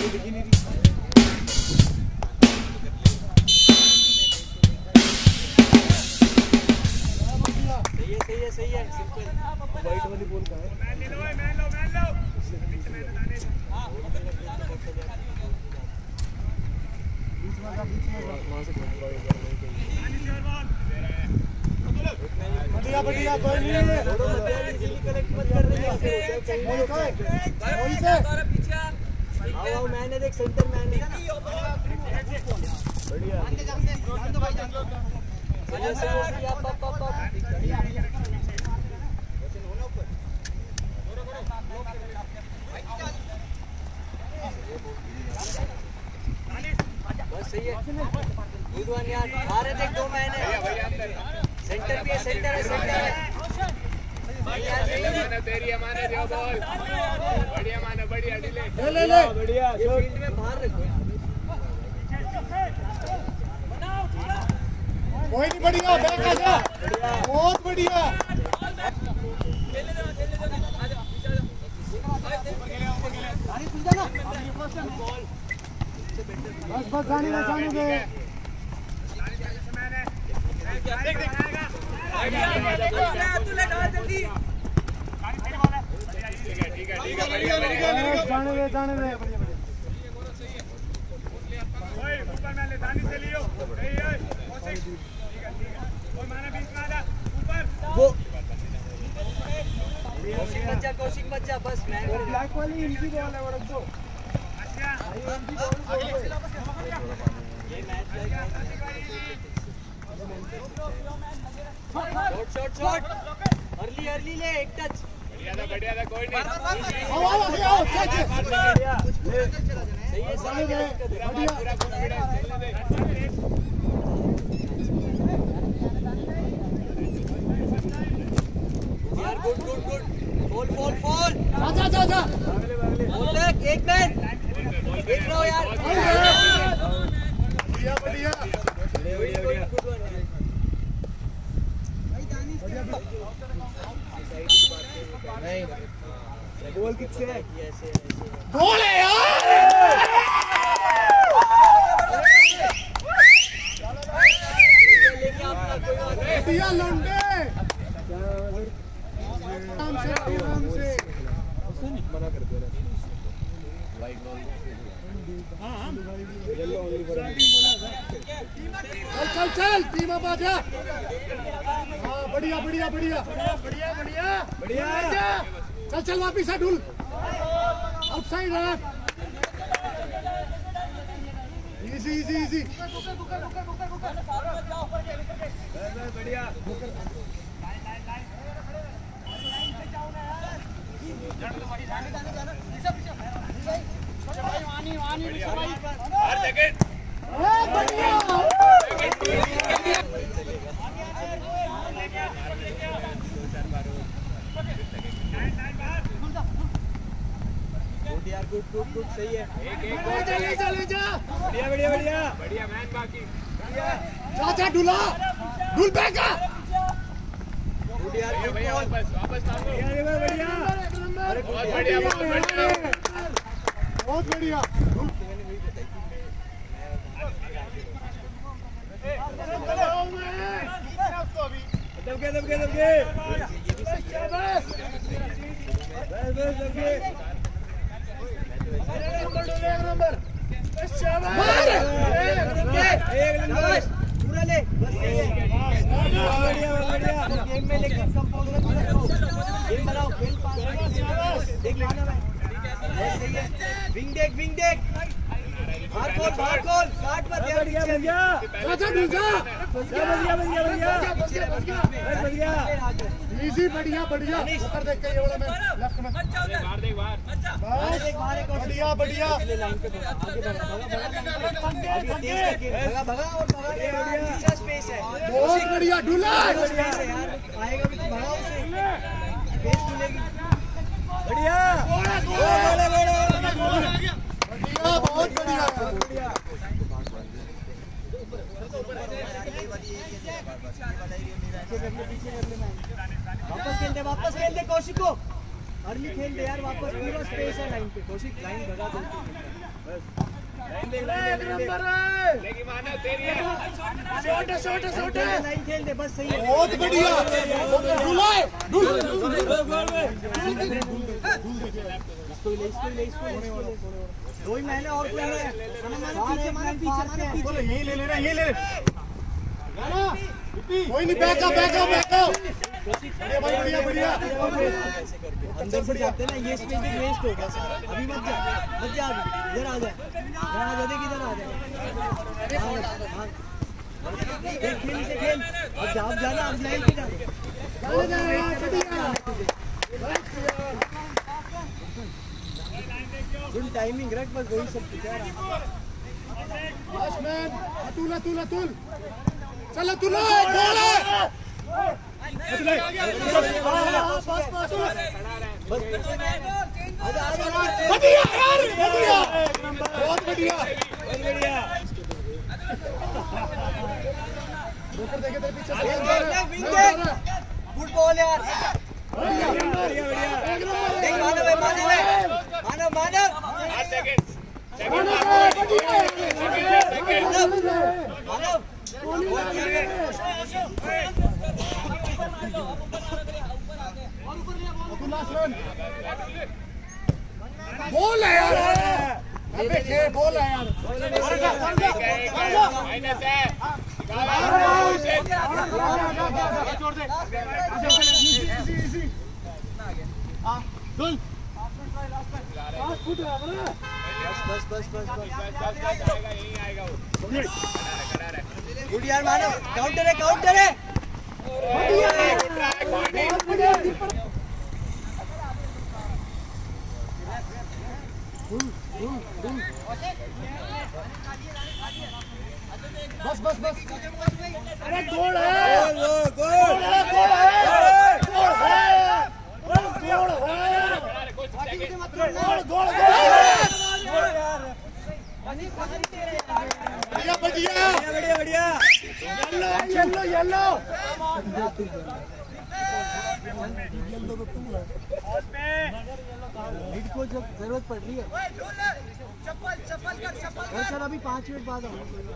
सही है simple white वाली बॉल का है मैन लो बीच में लगाने वहां से बढ़िया बढ़िया कोई नहीं कलेक्ट मत कर रही है पीछे आओ मैंने देख सेंटर मैन है बढ़िया जान दो भाई जान दो जैसे आप बस सही है गुड वन यार आ रहे देख दो मैन है सेंटर भी है सेंटर है तेरी माने दो बॉल बढ़िया माने बढ़िया डिले ले बढ़िया फील्ड में बाहर रखो कोई नहीं बढ़िया बैक आ जा बहुत बढ़िया बस बस जाने दे जाने दे ऊपर में ले दानी से लियो कौशिक बच्चा बस मैं ब्लैक वाली इनकी बॉल है वरन तो ये मैच शॉट अर्ली ले एक टच बढ़िया था कोई नहीं आओ सही है पूरा यार गुड फॉल जा बोल एक मैन देख लो यार बढ़िया नहीं गोल किससे है गोल है यार दिया लंडे आराम से मना कर दे वाइट बॉल हां येलो ओनली फॉर चल टीम अप आ जा हां बढ़िया चल वापिस आ ढूल आउटसाइड रफ इजी बढ़िया हर सेकंड गुड सही है ले जा बढ़िया मैन बाकी जा ढूल बैक गुड यार भैया वापस मारो बढ़िया बहुत बढ़िया दब के नंबर पूरा ले बस गेम में लेकिन कंपोजर गेम बनाओ खेल पास देख लेना भाई सही है विंग देख बाहर कॉल काट मत बढ़िया अच्छा दूसरा बढ़िया इजी बढ़िया ऊपर देख के ये वाला मैं लेफ्ट में बाहर देख बढ़िया लाइन पे आगे भगा और अच्छा स्पेस है बहुत बढ़िया ढूला यार आएगा भी तो भगा उसे स्पेस मिलेगी बढ़िया बहुत बढ़िया वापस खेल दे कौशिक को अर्ली खेल दे यार वापस, पूरा स्पेस है लाइन पे। कौशिक लाइन भगा दो बस। लाइन खेल दे बस, सही है। बहुत बढ़िया। दो ही मैंने और कोई है। पीछे यही ले लेना, यही ले कोई नहीं। Backup backup backup. बढ़िया बढ़िया। अंदर से जाते ना, ये स्पेस भी वेस्ट हो गया सर। अभी मत जा, मत जा, अभी इधर आ जा, देख इधर आ जा। देख खेल से खेल, अब जाना, अब लाइन पे जा। सुन टाइमिंग रख बस, वही सब कुछ है। अतुल चल अतुल, गोल है। बढ़िया यार, बढ़िया, बहुत बढ़िया। देखे तेरे पीछे गुड बॉल यार। मानव बोल है यार, बोल है यार। बस गुड यार मानव, काउंटर है। बस अरे गोल है, बढ़िया। येलो लीड को जब जरूरत पड़ रही है चल, अभी 5 मिनट बाद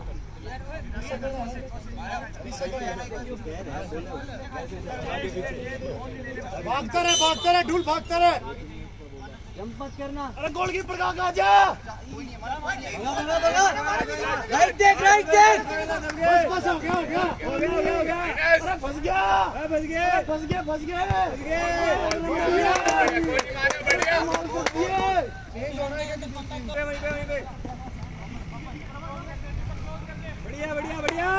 भागता रहे ढूल, भागता रहे। जंप मत करना। अरे गोलकीपर का आजा। राइट देख। बस हो गया। अरे फंस गया। बढ़िया।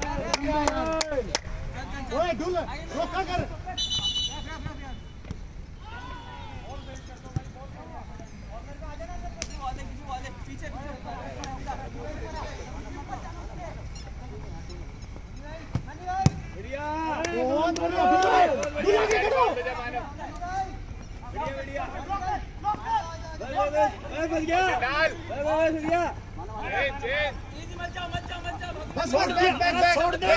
ओए ढूल, रोका कर। बहुत बढ़िया। बस छोड़ दे।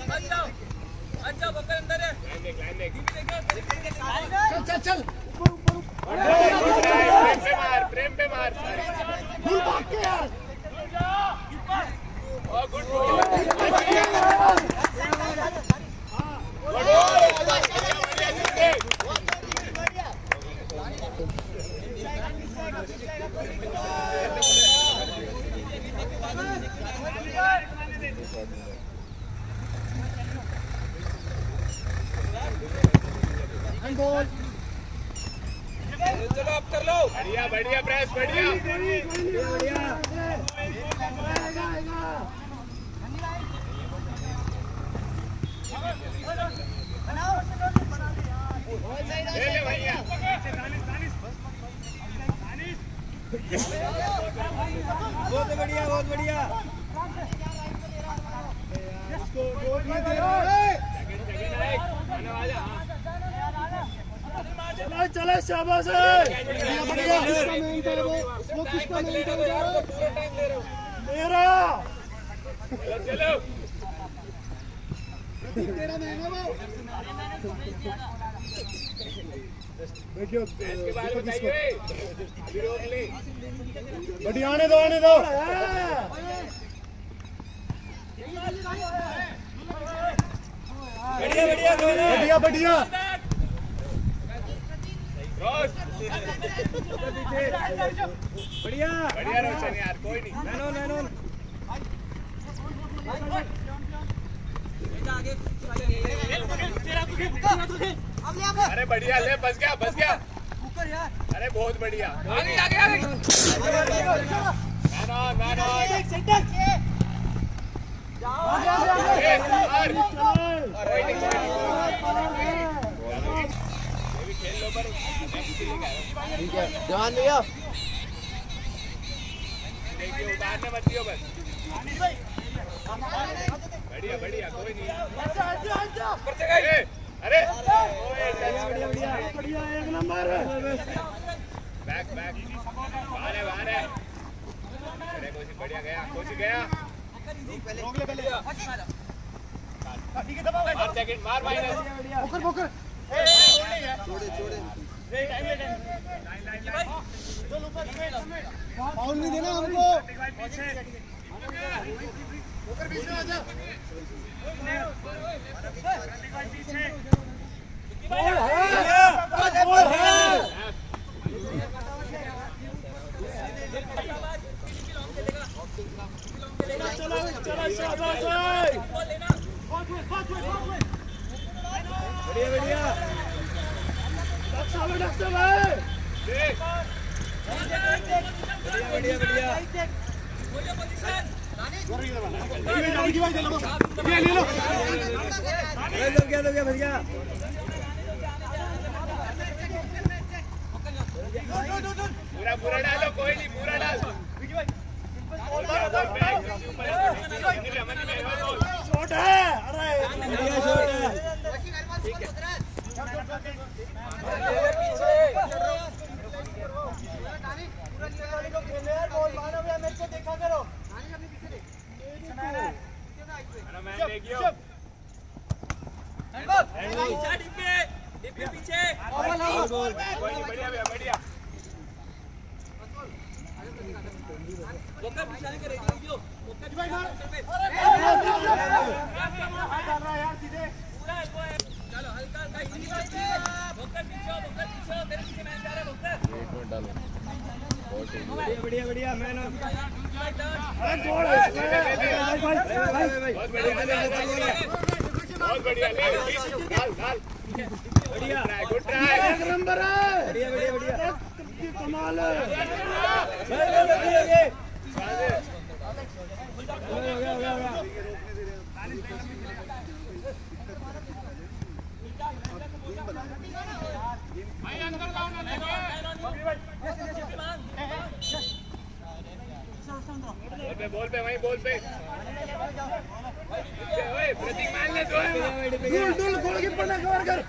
चल। प्रेम पे मार। ढूल भाग के यार। चलो अब कर लो। बढ़िया प्रेस, बढ़िया। ले भैया। बहुत बढ़िया। चले शाबाश। मेरा चलो। तेरा देखियो इसके बाद बताइए अभी रोक ले बढ़िया आने दो बढ़िया बढ़िया क्रॉस बढ़िया बढ़िया रोशन यार कोई नहीं अरे बढ़िया ले बस गया अरे बहुत बढ़िया आगे मैन ऑन खेल लो पर ठीक है ध्यान भैया देखिए उतारने मत दियो बस बढ़िया कोई नहीं अरे बढ़िया एक नंबर बैक बाहर है अरे बढ़िया गया मार सेकंड मार माइनस बोकर छोड़े फाउल नहीं देना हमको बोकर बीच में आजा गोल है चला शाबाश बढ़िया डॉक्टर भाई बढ़िया भैया पूरा डालो कोई नहीं पूरा डाल शॉट है अरे बढ़िया शॉट है देखा करो पीछे बढ़िया बढ़िया मैन बहुत बढ़िया ले डाल बढ़िया गुड ट्राई एक नंबर है बढ़िया कमाल है बोल पे वहीं बोल पे प्रतीक मान ले दो दूर गोलकीपर ने कवर कर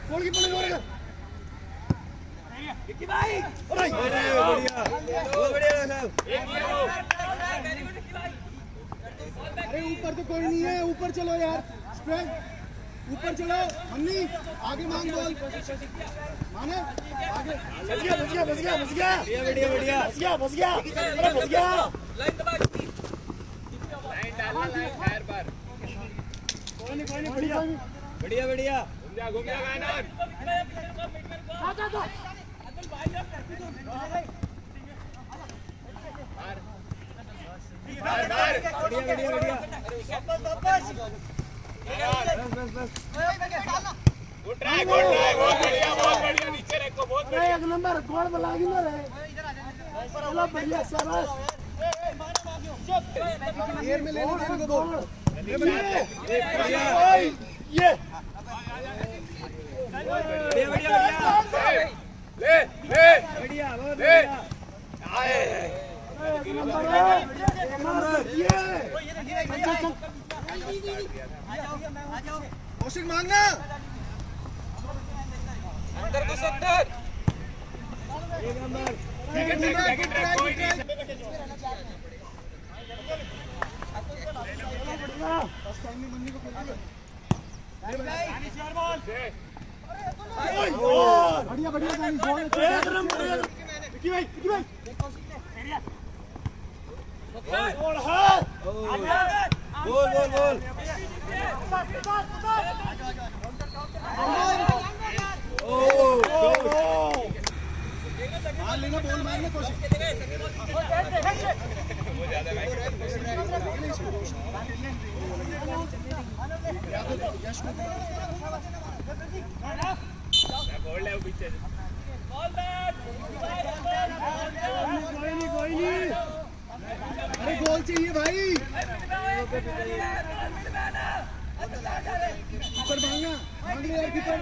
विक्की भाई बढ़िया साहब अरे ऊपर तो कोई नहीं है ऊपर चलो यार ऊपर चलो मन्नी आगे मांग बॉल माने आगे बस गया बस गया लाइन डालना लाइन फायर पर कोई नहीं बढ़िया घूम जा मैन ऑन बाहर बढ़िया गुड ट्राई बहुत बढ़िया नीचे रखो बहुत बढ़िया एक नंबर गोल लागी ना रे चलो बढ़िया शाबाश एयर में लेने दे इनको गोल ये बढ़िया ले बढ़िया बहुत ले बढ़िया एक नंबर है ये कौशिक मांगना अंदर को 70 एक नंबर कोई नहीं मन्नी को बढ़िया भाई गोल मार लेना, बॉल मारने की कोशिश। अरे गोल चाहिए भाई, कीपर मांगना, मांग ले यार कीपर।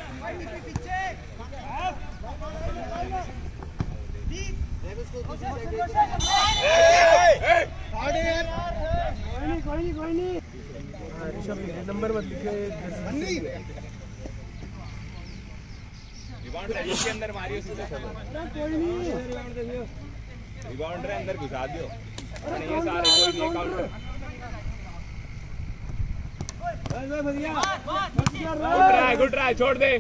कोई नहीं नंबर मत लिखे। रिबाउंड के अंदर मारियो सीधा। कोई नहीं रिबाउंड रे अंदर घुसा दियो। ये सारे कोई नहीं काउंटर। गुड ट्राई छोड़ दे।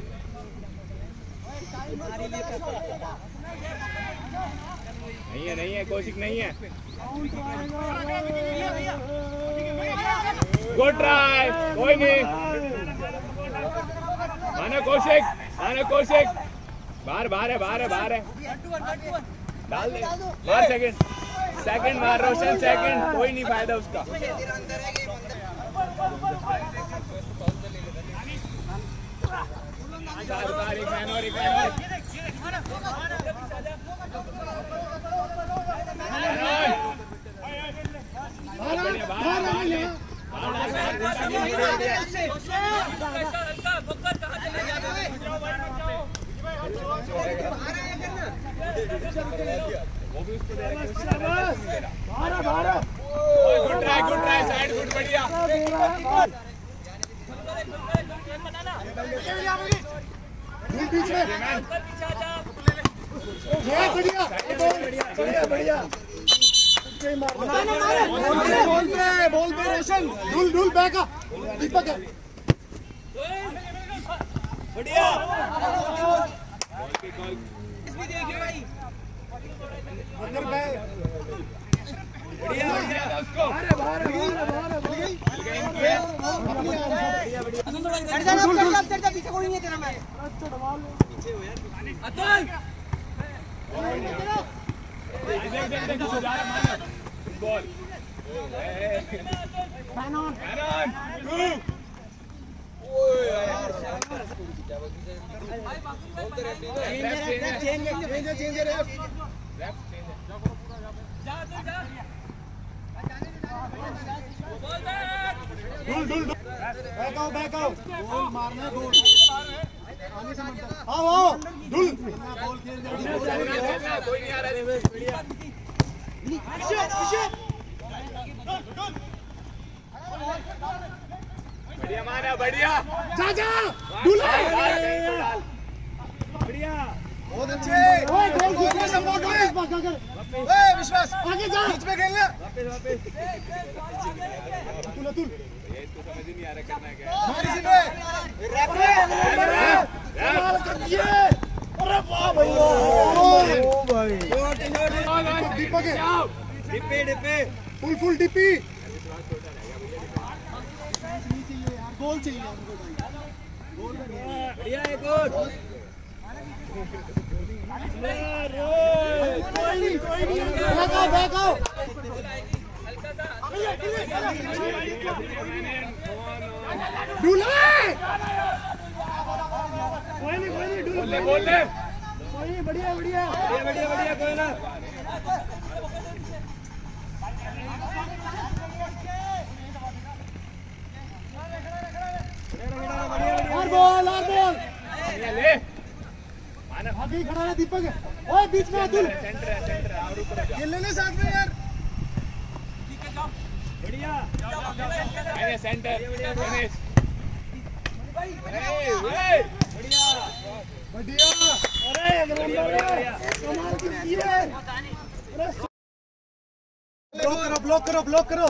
नहीं है कोशिश नहीं है। गुड ट्राई, कोई नहीं। आना कौशिक, बाहर है। डाल दे, मार सेकंड मार रोशन, सेकंड कोई नहीं फायदा उसका। गुड ट्राई साइड गुड बढ़िया। बीच में बढ़िया बोल पे रोशन ढुल बैका दीपक बढ़िया। इसमें देखिए भाई, अंदर बैक बढ़िया। पीछे कोई नहीं है तेरा। मैं पीछे हो यार, अतुल बॉल बैक आओ गोल मारना, गोल आओ ढुल कोई नहीं आ रहा। बढ़िया मारा, बढ़िया जा ढुला बढ़िया। बहुत अच्छे। विश्वास आगे जा, बीच में खेलना। अतुल इसको समझ ही नहीं आ रहा करना क्या। अरे वाह भाई, दीपक डिप्पे फुल डिप्पी। गोल चाहिए हमको भाई, बढ़िया है गोल। कोई नहीं बैक आओ ढूला। कोई नहीं बोल ले। कोई नहीं, बढ़िया कोई ना। और बॉल ले आगे खड़ा है दीपक। ओए बीच में अतुल, सेंटर है और ऊपर खेल लेने साथ में यार। बढ़िया सेंटर फिनिश। बढ़िया अरे कमाल की है। ब्लॉक करो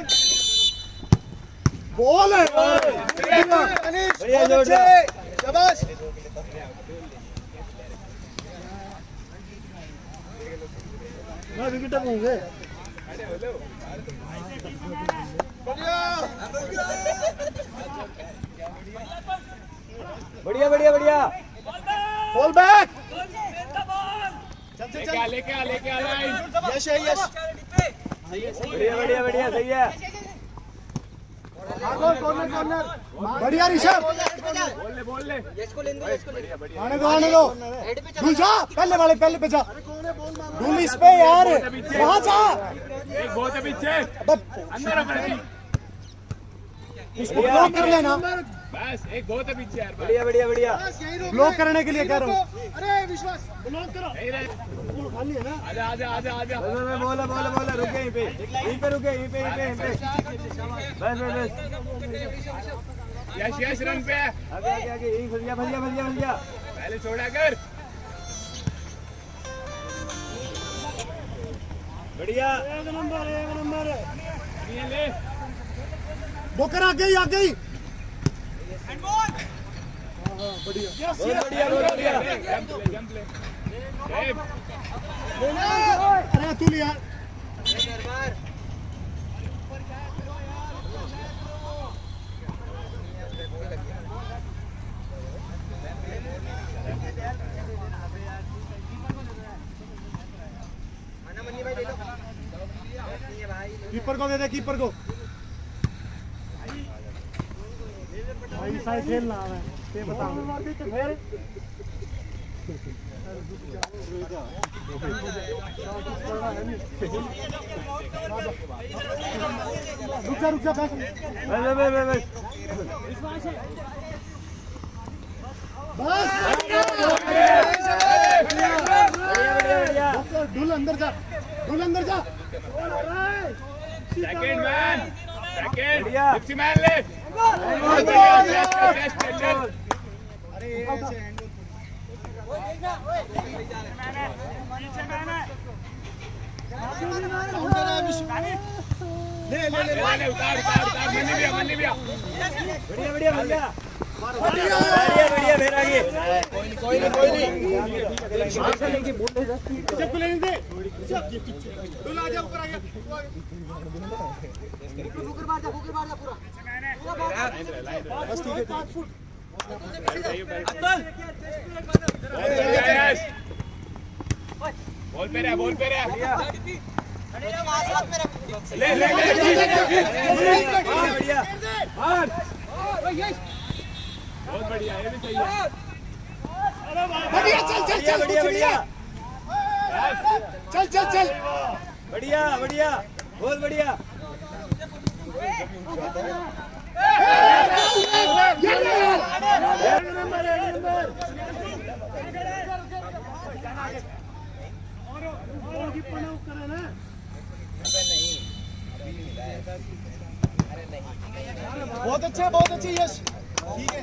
बॉल है। शाबाश विकेट होंगे। बढ़िया बढ़िया बढ़िया बॉल बैक लेके आ यश है यश बढ़िया बढ़िया बढ़िया सही है कॉर्नर बढ़िया ऋषभ बोल ले आने दो ढूंढ जा पहले पे जा ढूंढ इस पे यार वहां जा एक बहुत पीछे अंदर इसको ब्लॉक कर लेना बस एक बहुत पीछे यार बढ़िया बढ़िया बढ़िया ब्लॉक करने के लिए कह रहा हूँ अरे विश्वास ब्लॉक करो खाली है ना आजा बोला रुके यहीं पे रुके यहीं पे बस यश रन पे आगे यहीं फंस गया पहले छोड़ा कर बढ़िया एक नंबर ये ले बोकर आ गई बढ़िया जंप ले अरे तू लिया कीपर को दे दे कीपर को भाई साइड खेलना है ये बता रुक जा बस ढूल अंदर जा सेकंड मैन बढ़िया लिप्सी मैन ले ले उतार मनी भी बढ़िया फिर आगे कोई नहीं सबको लेने दे ढूल आ जा ऊपर आ गया फुकर मार जा पूरा बस ठीक है 5 फुट बॉल पे रहा ले बढ़िया बहुत बढ़िया ये भी सही है बढ़िया चल बढ़िया बहुत बढ़िया बहुत अच्छे यश ठीक है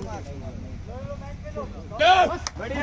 बढ़िया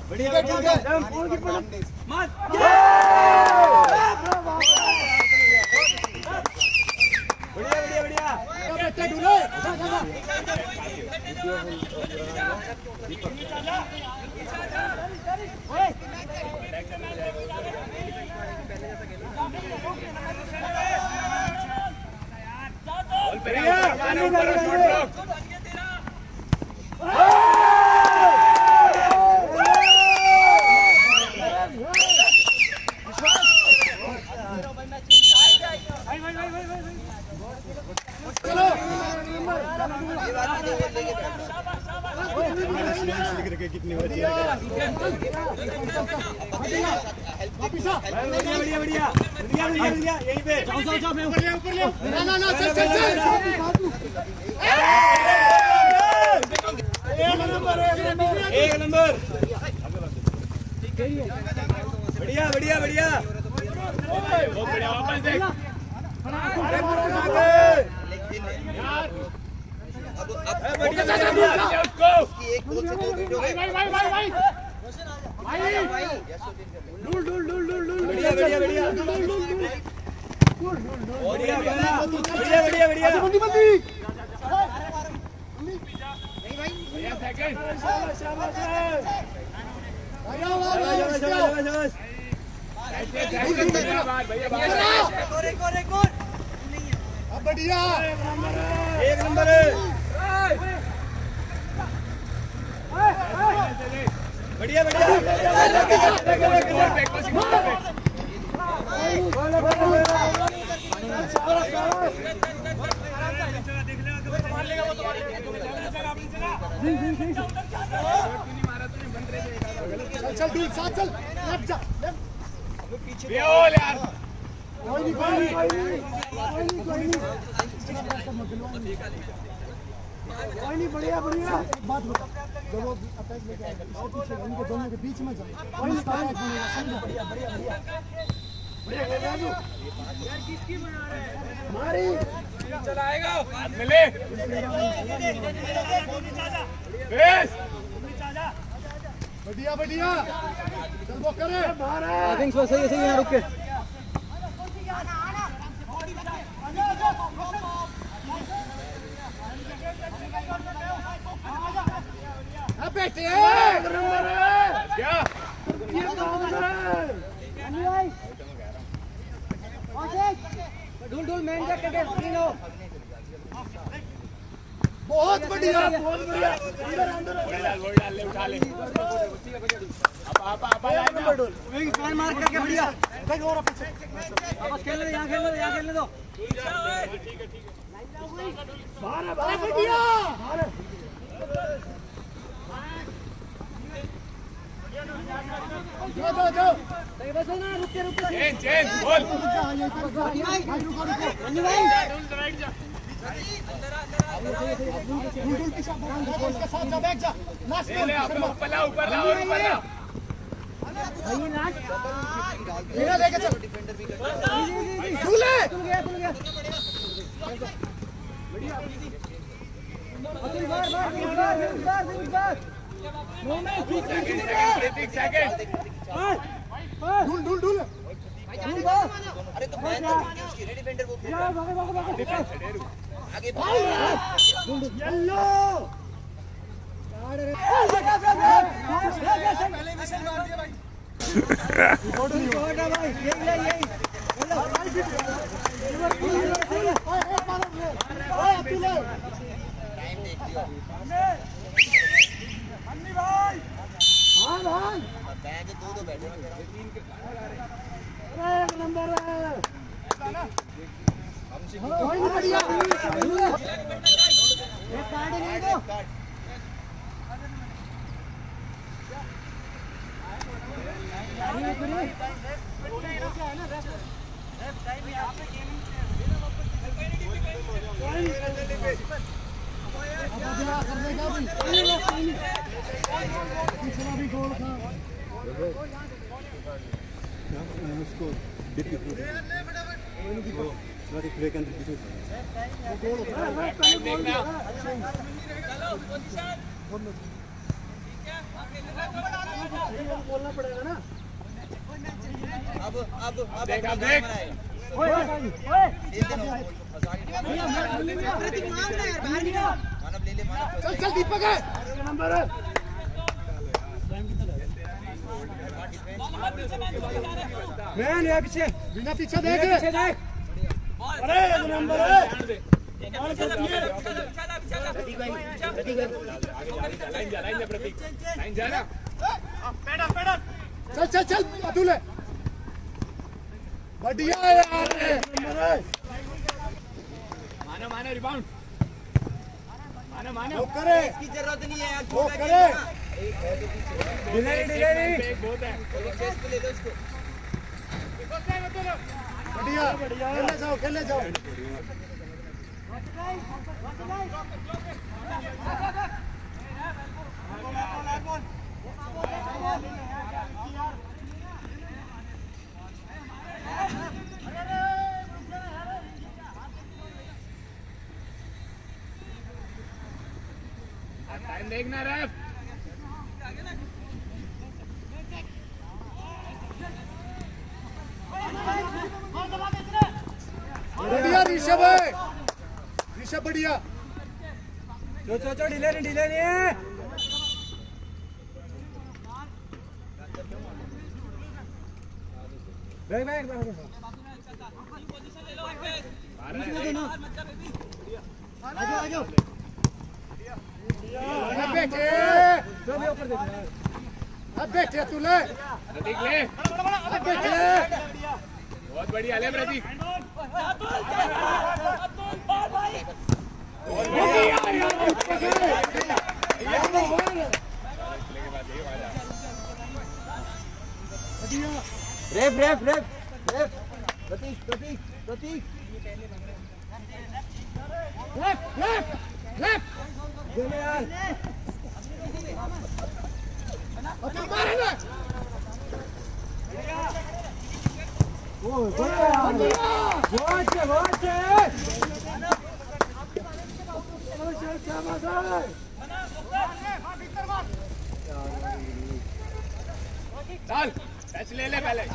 कितनी बढ़िया यहीं पे ऊपर ले ना चल एक नंबर बढ़िया बहुत बढ़िया वापस देख एक गोल से 2 विकेट हो गए बढ़िया एक नंबर है बढ़िया बढ़िया चल डूल साथ चल लेफ्ट जा यार कोई नहीं बढ़िया बढ़िया बात बता जब वो अटैक लेके आएगा इसके पीछे इनके दोनों के बीच में जाओ कोई नहीं अटैक बनेगा समझो बढ़िया बढ़िया बढ़िया बढ़िया राजू यार किसकी बना रहा है मारी चलाएगा मिले बेस बढ़िया बढ़िया चल वो करे बाहर है आई थिंक सो सही है यहां रुक के बेटे क्या ढूल ढूल मैन जाके दे स्क्रीन हो बहुत बढ़िया गोल डाल ले उठा ले आप विंग मार करके बढ़िया वापस खेलने दो यहां खेलने दो ठीक है बाहर बढ़िया जाओ बस हो ना रुक के चेंज बोल राइट जा डूल पीछे इसके साथ जा बैठ जा लास्ट में ऊपर ला भाई लास्ट मेरा लेके चल डूले बार डूल अरे तो मैं उसकी रेडी डिफेंडर वो आगे येलो टाइम देख लियो हाँ भाई बैग दो बैठे एक नंबर है कोई नहीं बढ़िया एक कार्ड नहीं दो करने का पिछला भी गोल था उसको बोलना पड़ेगा ना अब देख चल चल दीपक है नंबर है मैन ये पीछे बिना पीछे देख अरे एक नंबर है चल चल चल अतुल है बढ़िया यार मानो रिबाउंड मानो वो करे इसकी जरूरत नहीं है यार वो करे डिले बहुत है चेस्ट पे ले लो इसको बढ़िया खेलने जाओ टाइम देखना रेफ बढ़िया ऋषभ बढ़िया चो डिले नहीं बैठे तू ले प्रतीक ले बहुत बढ़िया ले Prateek ref ref ref ref Prateek Prateek Prateek left left left गोले यार अतुल मारे ना ओ गोले यार बहुत चल टच ले ले पहले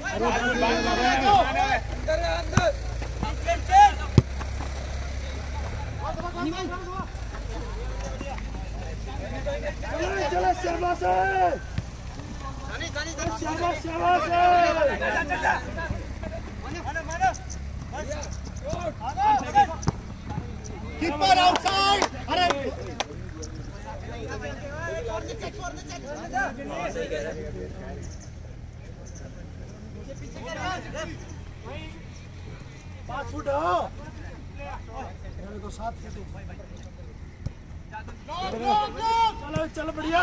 चलो शर्मा से कीपर आउटसाइड अरे पाँच फुट हो तो 7 फुट चलो चलो बढ़िया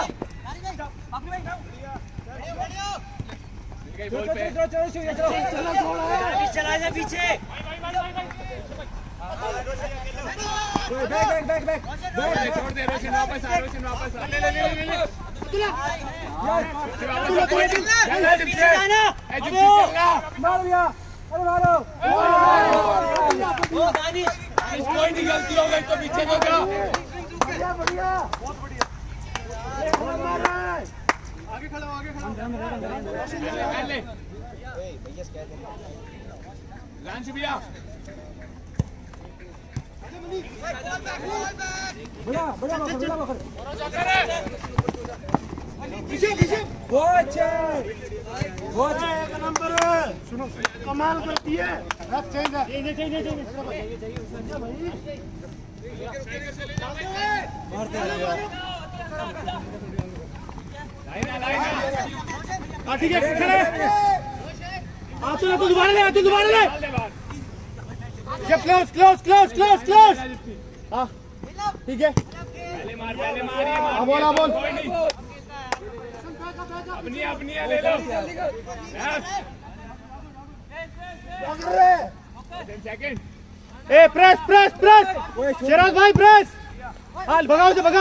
चला जा पीछे छोड़ दे रोशन वापस आ ले कोई नहीं गलती हो गई तो पीछे को क्या बढ़िया बहुत बढ़िया आगे खड़ा हो ले लांच भैया एक नंबर सुनो कमाल करती है ठीक है आतुल दोबारा ले क्लोज हाँ ठीक है बोल अपनी ले लो सेकंड ए प्रेस शेराज भाई प्रेस हाल भगाओ से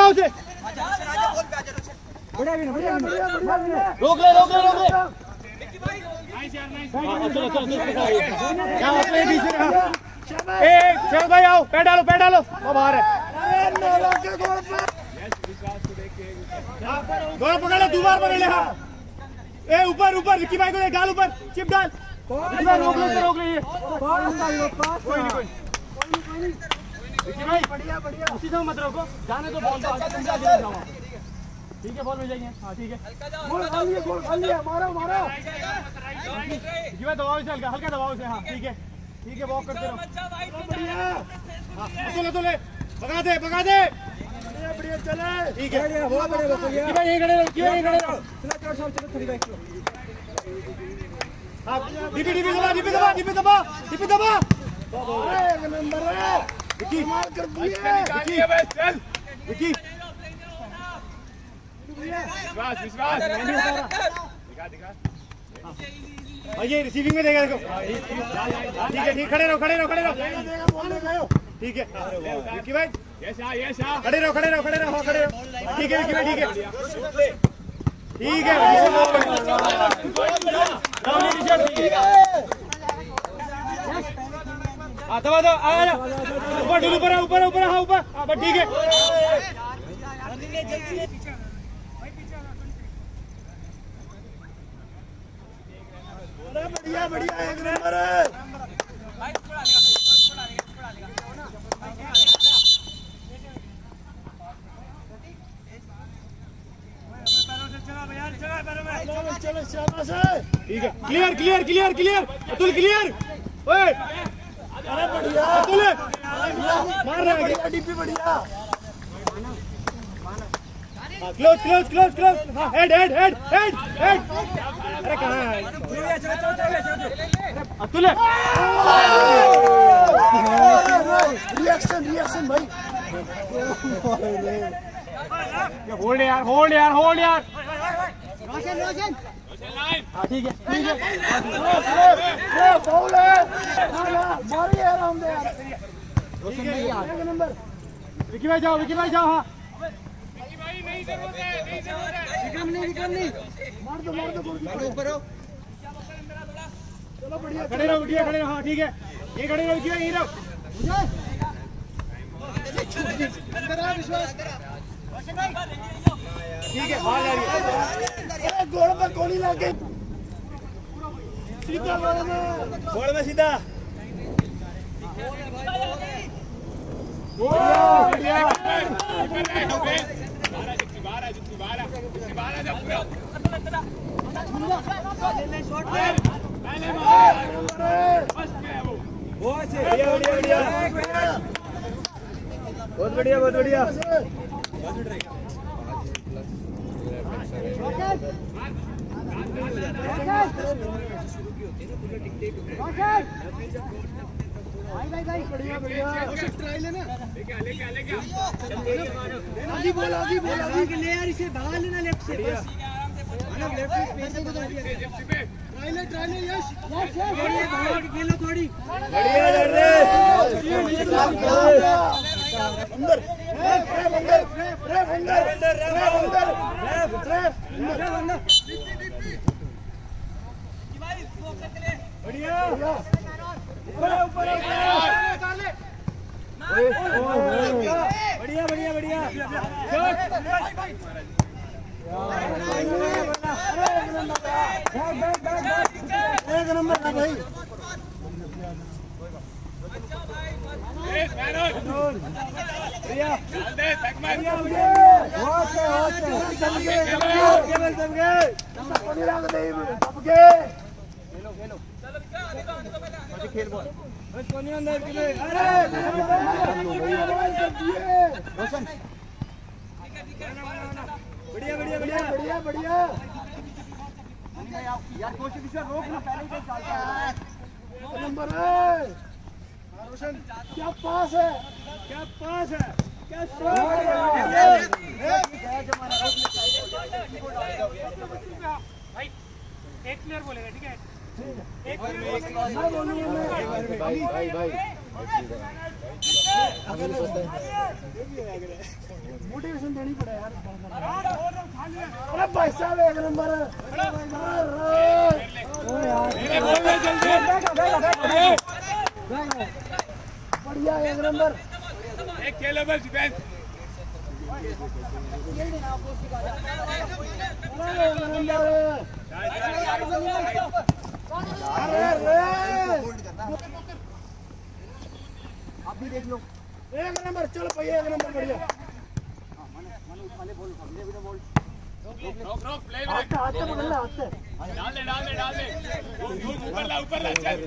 रोक ले शेराज भाई आओ पैर डालो वो बाहर है गोल पकड़ ले दोबारा पकड़ ले हाँ ए ऊपर विक्की भाई को डाल ऊपर चिप डाल रोक ले कोई नहीं विक्की भाई बढ़िया उसी समय मत रोको जाने दो बॉल ठीक है बॉल मिल जाएंगे हाँ ठीक है गोल खा लिया मारो विक्की भाई दबाव से हल्का दबाव से हाँ ठीक है वॉक करते रहो बढ़िया तो ले भगा दे बढ़िया चले ठीक है बहुत बढ़िया भाई यहीं खड़े रहो चलो थोड़ी भाई हां डीपी दबा एक नंबर है विक्की मार कर दिया विक्की विश्वास दिखा ये रिसीविंग में देगा देखो ठीक खड़े रहो ठीक है विक्की भाई यस खड़े रहो ठीक है विक्की भाई ठीक है दबा दो ऊपर हाँ ऊपर ठीक है बढ़िया एक नंबर है चलो शाबाश है ठीक है clear clear clear clear Atul clear ओए अरे बढ़िया अतुल मार रहा है डीपी बढ़िया close close close close head head head head head अरे कहां है अतुल रिएक्शन रिएक्शन भाई होल्ड यार होल्ड यार होल्ड यार रोशन रोशन ठीक है फाउल है मारो यार हम दे यार रोशन भाई एक नंबर विकी भाई जाओ हां विकी भाई नहीं जरूरत है विक्रम नहीं मार दो गोल ऊपर आओ चलो बढ़िया खड़े रहो हां ठीक है ये खड़े रहो विकी भाई यहीं रहो अंदर आ विश्वास ठीक है बाहर जा रही है अरे गोल पर गोली लग गई सीधा गोल में सीधा बढ़िया बहुत बढ़िया बढ़िया ट्राई लेना आगे बोल ले यार इसे भगा लेना लेफ्ट से बस लेफ्ट से स्पेस को ट्राई ले यश खेलो थोड़ी बढ़िया कर रहे अंदर बढ़िया एक नंबर का भाई खेल बॉल बढ़िया यार कोशिश रोक ना पहले ही चलता है नंबर रोशन क्या पास है क्या भाई एक प्लेयर बोलेगा ठीक है एक मोटिवेशन देनी पड़े यार अरे भाई साहब एक नंबर बढ़िया एक नंबर एक खेलेबल डिफेंस आप भी देख लो एक नंबर चलो भाई एक नंबर बढ़िया रोक प्ले में हाथ से डाल दे ऊपर ला चल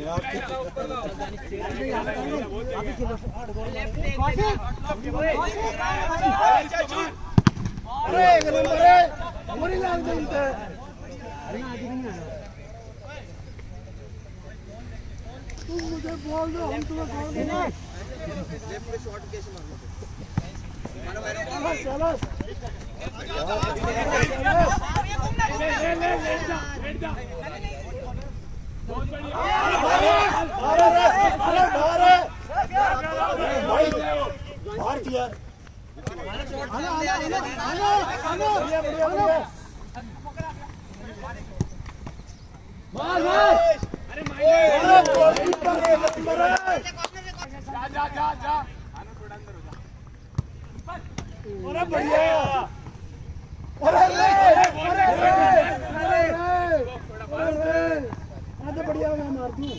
अरे एक नंबर है पूरी लाल बोलते हैं अरे आगे नहीं आया तुम मुझे बोल दो हम तुम्हें बोल देंगे लेफ्ट में शॉट कैसे मारना चलो अरे बढ़िया अरे बढ़िया मैं मार दूं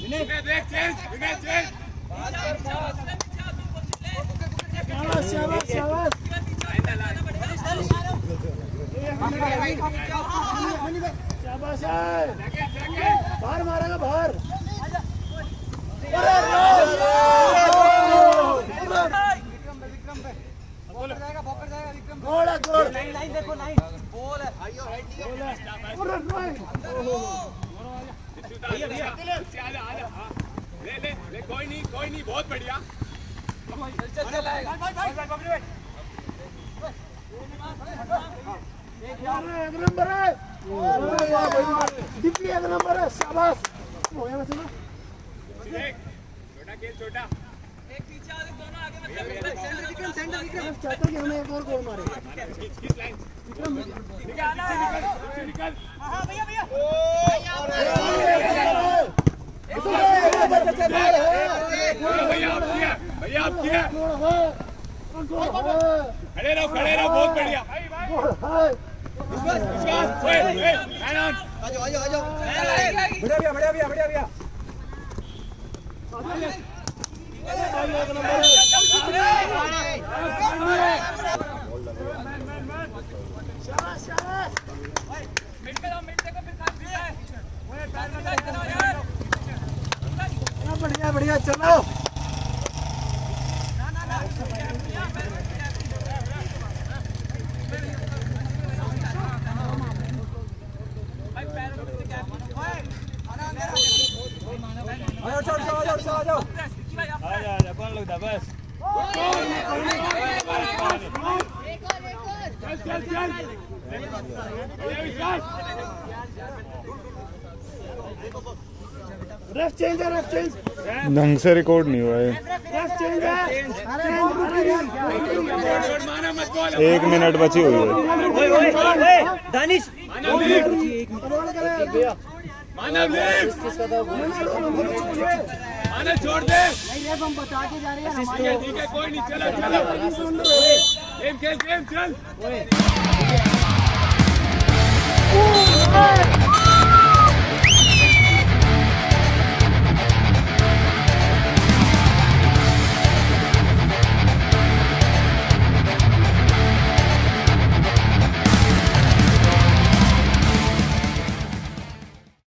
शाबाश शाबाश है बाहर मारेगा बाहर गोल है गोल लाइन देखो लाइन बॉल है ले कोई नहीं बहुत बढ़िया एक नंबर है दीप्ति एक नंबर है शाबाश हो गया वैसे ना छोटा खेल छोटा एक पीछे और दोनों आगे सेंटर चाहता कि हमें एक और गोल मारे निकल हां भैया भैया आप किया खड़े रहो बहुत बढ़िया आ जाओ बढ़िया बढ़िया चलो कौन लगता बस रेफ चेंज ढंग से रिकॉर्ड नहीं हुआ है। रेफ चेंज है 1 मिनट बची हुई है। दानिश मानव छोड़ दे हम बता के जा रहे हैं ठीक है कोई नहीं चलो गेम चल